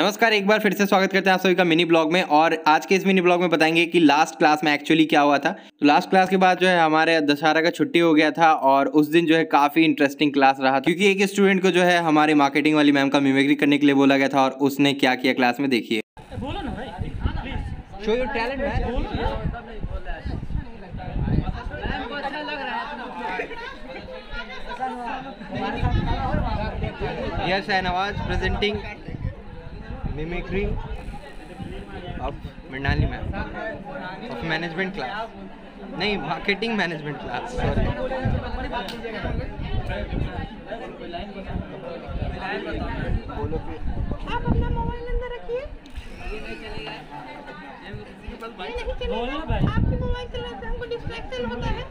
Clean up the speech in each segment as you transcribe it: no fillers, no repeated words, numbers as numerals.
नमस्कार, एक बार फिर से स्वागत करते हैं आप सभी का मिनी ब्लॉग में। और आज के इस मिनी ब्लॉग में बताएंगे कि लास्ट क्लास में एक्चुअली क्या हुआ था। तो लास्ट क्लास के बाद जो है हमारे दशहरा का छुट्टी हो गया था और उस दिन जो है काफी इंटरेस्टिंग क्लास रहा, क्योंकि एक स्टूडेंट को जो है हमारे मार्केटिंग वाली मैम का मिमिक्री करने के लिए बोला गया था और उसने क्या किया क्लास में, देखिए। Show your talent man. Yes, Shahnawaz presenting mimicry of Mrinali ma'am of management class. नहीं, marketing management class. Sorry. आप अपना मोबाइल अंदर रखिए। आपके मोबाइल चलाते हैं, हमको डिस्ट्रैक्शन होता है।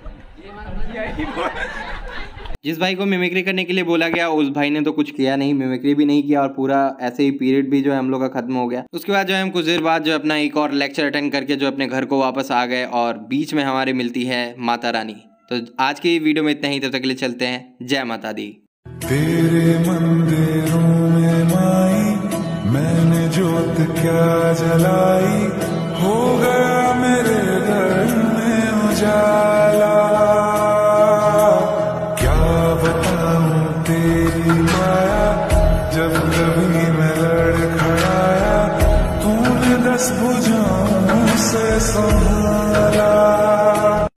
जिस भाई को मिमिक्री करने के लिए बोला गया उस भाई ने तो कुछ किया नहीं, मिमिक्री भी नहीं किया और पूरा ऐसे ही पीरियड भी जो है हम लोग का खत्म हो गया। उसके बाद जो है हम कुछ देर बाद जो अपना एक और लेक्चर अटेंड करके जो अपने घर को वापस आ गए और बीच में हमारे मिलती है माता रानी। तो आज की वीडियो में इतना ही, तब तक के लिए चलते हैं। जय माता दी। तेरे मंदिरों में माई मैंने जोत क्या जलाई, हो गया मेरे घर में उजाला। क्या बताऊं तेरी माया, जब कभी मैं लड़खड़ाया तूने 10 भुजाओं से